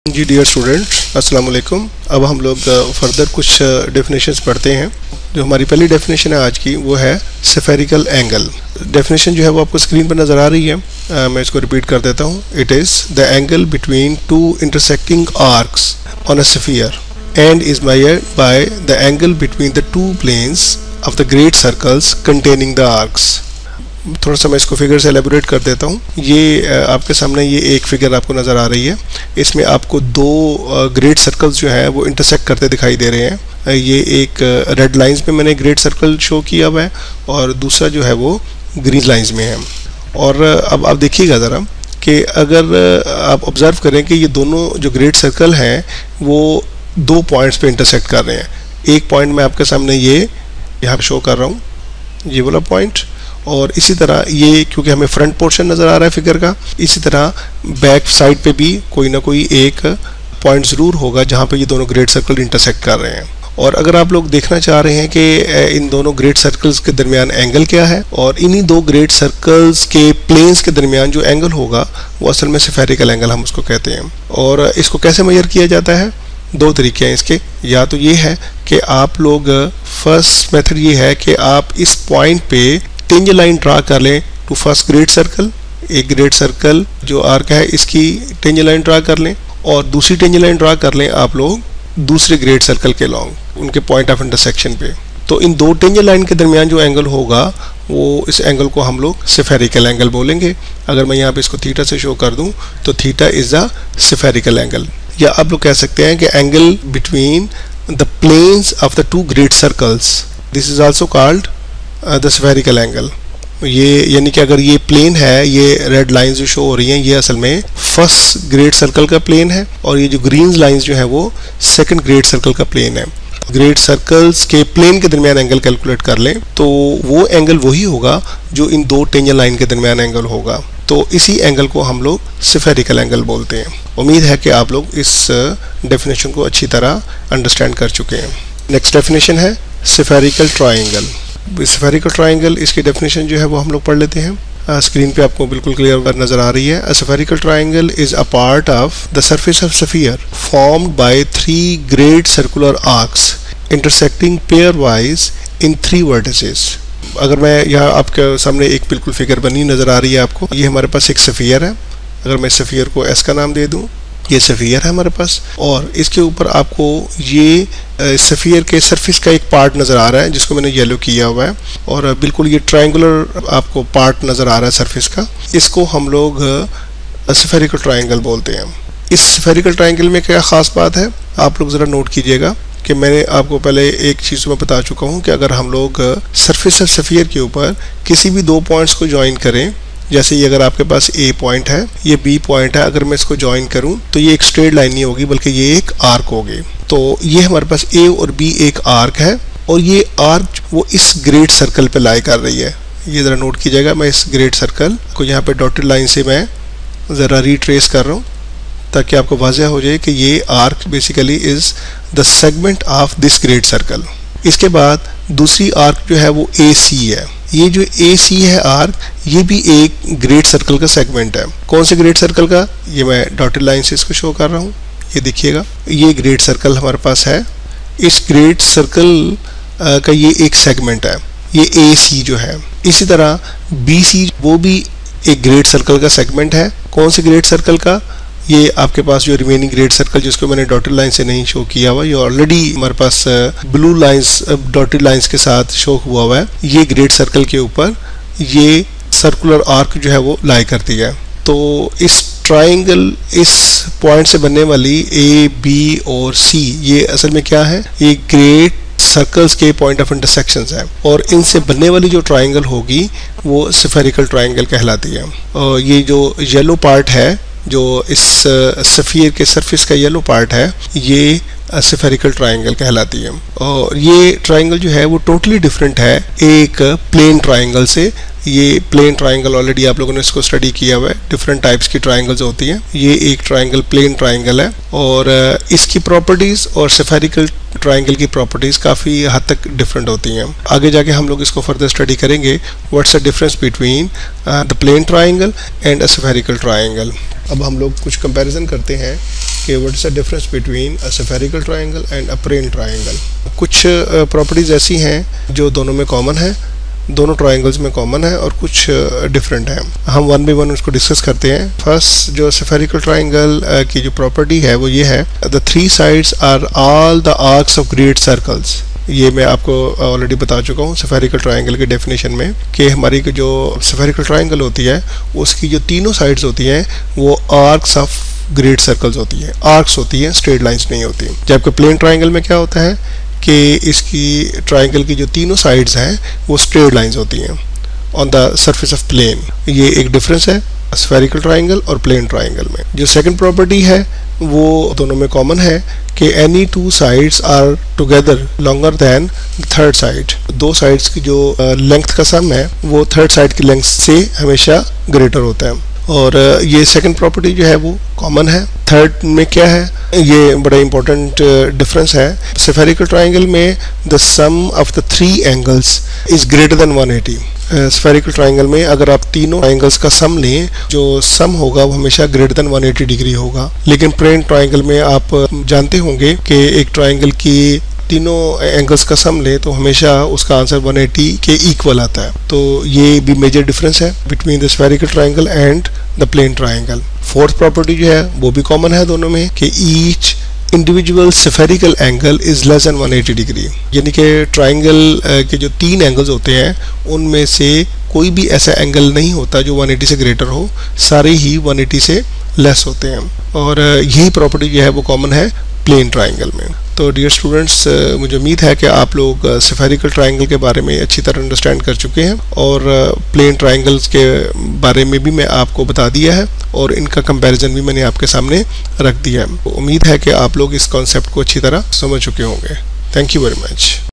जी dear student अस्सलाम वालेकुम। अब हम लोग फर्दर कुछ डेफिनेशंस पढ़ते हैं। जो हमारी पहली डेफिनेशन है आज की वो है स्फेरिकल एंगल। डेफिनेशन जो है वो आपको स्क्रीन पर नज़र आ रही है। मैं इसको रिपीट कर देता हूँ। It is the angle between two intersecting arcs on a sphere and is measured by the angle between the two planes of the great circles containing the arcs. थोड़ा सा मैं इसको फिगर से एलेबोरेट कर देता हूँ। ये आपके सामने ये एक फिगर आपको नज़र आ रही है। इसमें आपको दो ग्रेट सर्कल्स जो है वो इंटरसेक्ट करते दिखाई दे रहे हैं। ये एक रेड लाइंस में मैंने ग्रेट सर्कल शो किया हुआ है और दूसरा जो है वो ग्रीन लाइंस में है। और अब आप देखिएगा ज़रा कि अगर आप ऑब्ज़र्व करें कि ये दोनों जो ग्रेट सर्कल हैं वो दो पॉइंट्स पे इंटरसेक्ट कर रहे हैं। एक पॉइंट मैं आपके सामने ये यहाँ शो कर रहा हूँ, ये वाला पॉइंट, और इसी तरह ये क्योंकि हमें फ्रंट पोर्शन नज़र आ रहा है फिगर का, इसी तरह बैक साइड पे भी कोई ना कोई एक पॉइंट ज़रूर होगा जहाँ पे ये दोनों ग्रेट सर्कल इंटरसेक्ट कर रहे हैं। और अगर आप लोग देखना चाह रहे हैं कि इन दोनों ग्रेट सर्कल्स के दरमियान एंगल क्या है और इन्हीं दो ग्रेट सर्कल्स के प्लेन्स के दरमियान जो एंगल होगा वो असल में स्फेरिकल एंगल हम उसको कहते हैं। और इसको कैसे मेजर किया जाता है? दो तरीके हैं इसके। या तो ये है कि आप लोग फर्स्ट मेथड ये है कि आप इस पॉइंट पे टेंजेंट लाइन ड्रा कर लें टू फर्स्ट ग्रेट सर्कल। एक ग्रेट सर्कल जो आर्क है इसकी टेंजेंट लाइन ड्रा कर लें और दूसरी टेंजेंट लाइन ड्रा कर लें आप लोग दूसरे ग्रेट सर्कल के लॉन्ग उनके पॉइंट ऑफ इंटरसेक्शन पे। तो इन दो टेंजेंट लाइन के दरमियान जो एंगल होगा वो इस एंगल को हम लोग स्फेरिकल एंगल बोलेंगे। अगर मैं यहाँ पे इसको थीटा से शो कर दूँ तो theta is the spherical angle. या आप लोग कह सकते हैं कि angle between the planes of the two great circles, this is also called the spherical angle. ये यानी कि अगर ये प्लेन है, ये रेड लाइंस जो शो हो रही हैं ये असल में फर्स्ट ग्रेट सर्कल का प्लेन है और ये जो ग्रीन लाइंस जो है वो सेकंड ग्रेट सर्कल का प्लेन है। ग्रेट सर्कल्स के प्लेन के दरमियान एंगल कैलकुलेट कर लें तो वो एंगल वही होगा जो इन दो टेंजेंट लाइन के दरमियान एंगल होगा। तो इसी एंगल को हम लोग स्फेरिकल एंगल बोलते हैं। उम्मीद है कि आप लोग इस डेफिनेशन को अच्छी तरह अंडरस्टैंड कर चुके हैं। नेक्स्ट डेफिनेशन है स्फेरिकल ट्रायंगल। स्फेरिकल ट्रायंगल, इसकी डेफिनेशन जो है वो हम लोग पढ़ लेते हैं। स्क्रीन पे आपको बिल्कुल क्लियर नजर आ रही है। A spherical triangle is a part of the surface of sphere formed by three great circular arcs intersecting pairwise in three vertices. अगर मैं यहाँ आपके सामने एक बिल्कुल फिगर बनी नजर आ रही है आपको, ये हमारे पास एक स्फीयर है। अगर मैं स्फीयर को एस का नाम दे दूँ, ये स्फीयर है हमारे पास और इसके ऊपर आपको ये स्फीयर के सरफेस का एक पार्ट नज़र आ रहा है जिसको मैंने येलो किया हुआ है और बिल्कुल ये ट्रायंगुलर आपको पार्ट नज़र आ रहा है सरफेस का। इसको हम लोग स्फेरिकल ट्रायंगल बोलते हैं। इस स्फेरिकल ट्रायंगल में क्या ख़ास बात है आप लोग ज़रा नोट कीजिएगा कि मैंने आपको पहले एक चीज़ में बता चुका हूँ कि अगर हम लोग सरफेस ऑफ स्फीयर के ऊपर किसी भी दो पॉइंट्स को ज्वाइन करें, जैसे ये अगर आपके पास ए पॉइंट है, ये बी पॉइंट है, अगर मैं इसको ज्वाइन करूं तो ये एक स्ट्रेट लाइन नहीं होगी बल्कि ये एक आर्क होगी। तो ये हमारे पास ए और बी एक आर्क है और ये आर्क वो इस ग्रेट सर्कल पे लाई कर रही है। ये ज़रा नोट कीजिएगा। मैं इस ग्रेट सर्कल को यहाँ पे डॉटेड लाइन से मैं ज़रा रिट्रेस कर रहा हूँ ताकि आपको वाज़ह हो जाए कि ये arc basically is the segment of this great circle. इसके बाद दूसरी आर्क जो है वो ए सी है। ये जो ए सी है आर्क, ये भी एक ग्रेट सर्कल का सेगमेंट है। कौन से ग्रेट सर्कल का? ये मैं डॉटेड लाइन से इसको शो कर रहा हूँ। ये देखिएगा, ये ग्रेट सर्कल हमारे पास है। इस ग्रेट सर्कल का ये एक सेगमेंट है, ये ए सी जो है। इसी तरह बी सी वो भी एक ग्रेट सर्कल का सेगमेंट है। कौन से ग्रेट सर्कल का? ये आपके पास जो रिमेनिंग ग्रेट सर्कल जिसको मैंने डॉटेड लाइन से नहीं शो किया हुआ, ये ऑलरेडी हमारे पास ब्लू लाइंस डॉटेड लाइंस के साथ शो हुआ हुआ है। ये ग्रेट सर्कल के ऊपर ये सर्कुलर आर्क जो है वो लाई करती है। तो इस ट्रायंगल, इस पॉइंट से बनने वाली ए बी और सी, ये असल में क्या है? ये ग्रेट सर्कल्स के पॉइंट ऑफ इंटरसेक्शंस है और इनसे बनने वाली जो ट्रायंगल होगी वो स्फेरिकल ट्रायंगल कहलाती है। और ये जो येलो पार्ट है, जो इस स्फीयर के सरफेस का येलो पार्ट है, ये स्फेरिकल ट्रायंगल कहलाती है। और ये ट्रायंगल जो है वो टोटली डिफरेंट है एक प्लेन ट्रायंगल से। ये प्लेन ट्रायंगल ऑलरेडी आप लोगों ने इसको स्टडी किया हुआ है। डिफरेंट टाइप्स की ट्रायंगल्स होती हैं। ये एक ट्रायंगल प्लेन ट्रायंगल है और इसकी प्रॉपर्टीज़ और स्फेरिकल ट्राइंगल की प्रॉपर्टीज़ काफ़ी हद तक डिफरेंट होती हैं। आगे जाके हम लोग इसको फर्दर स्टडी करेंगे, what's the difference between the plane triangle and a spherical triangle. अब हम लोग कुछ कंपैरिजन करते हैं कि what's the difference between a spherical triangle and a plane triangle. कुछ प्रॉपर्टीज़ ऐसी हैं जो दोनों में कॉमन है, दोनों ट्राइंगल्स में कॉमन है, और कुछ डिफरेंट है। हम वन बाय वन उसको डिस्कस करते हैं। फर्स्ट जो स्फेरिकल ट्राइंगल की जो प्रॉपर्टी है वो ये है, the three sides are all the arcs of great circles. ये मैं आपको ऑलरेडी बता चुका हूँ स्फेरिकल ट्राइंगल के डेफिनेशन में कि हमारी जो स्फेरिकल ट्राइंगल होती है उसकी जो तीनों साइड्स होती हैं वो आर्क्स ऑफ ग्रेट सर्कल्स होती है, आर्क्स होती है, स्ट्रेट लाइंस नहीं होती। जबकि प्लेन ट्राइंगल में क्या होता है कि इसकी ट्राइंगल की जो तीनों साइड्स हैं वो स्ट्रेट लाइंस होती हैं on the surface of plane. ये एक डिफरेंस है स्फेरिकल ट्राइंगल और प्लेन ट्राइंगल में। जो सेकंड प्रॉपर्टी है वो दोनों में कॉमन है कि any two sides are together longer than third side. दो साइड्स की जो लेंथ का सम है वो थर्ड साइड की लेंथ से हमेशा ग्रेटर होता है, और ये सेकंड प्रॉपर्टी जो है वो कॉमन है। थर्ड में क्या है, ये बड़ा इंपॉर्टेंट डिफरेंस है। स्फेरिकल ट्राइंगल में the sum of the three angles is greater than 180। Spherical triangle में अगर आप तीनों एंगल्स का सम लें, जो सम होगा वो हमेशा ग्रेटर देन 180 डिग्री होगा। लेकिन प्लेन ट्राइंगल में आप जानते होंगे कि एक ट्राइंगल की तीनों एंगल्स का सम ले तो हमेशा उसका आंसर 180 के इक्वल आता है। तो ये भी मेजर डिफरेंस है between the spherical triangle and the plane triangle. Fourth property जो है वो भी कॉमन है दोनों में कि each individual spherical angle is less than 180 degree. यानी कि ट्राइंगल के जो तीन एंगल्स होते हैं उनमें से कोई भी ऐसा एंगल नहीं होता जो 180 से ग्रेटर हो, सारे ही 180 से लेस होते हैं। और यही प्रॉपर्टी जो है वो कॉमन है प्लेन ट्राइंगल में। तो डियर स्टूडेंट्स, मुझे उम्मीद है कि आप लोग स्फेरिकल ट्राइंगल के बारे में अच्छी तरह अंडरस्टैंड कर चुके हैं, और प्लेन ट्राइंगल्स के बारे में भी मैं आपको बता दिया है, और इनका कंपैरिजन भी मैंने आपके सामने रख दिया है। उम्मीद है कि आप लोग इस कॉन्सेप्ट को अच्छी तरह समझ चुके होंगे। Thank you very much.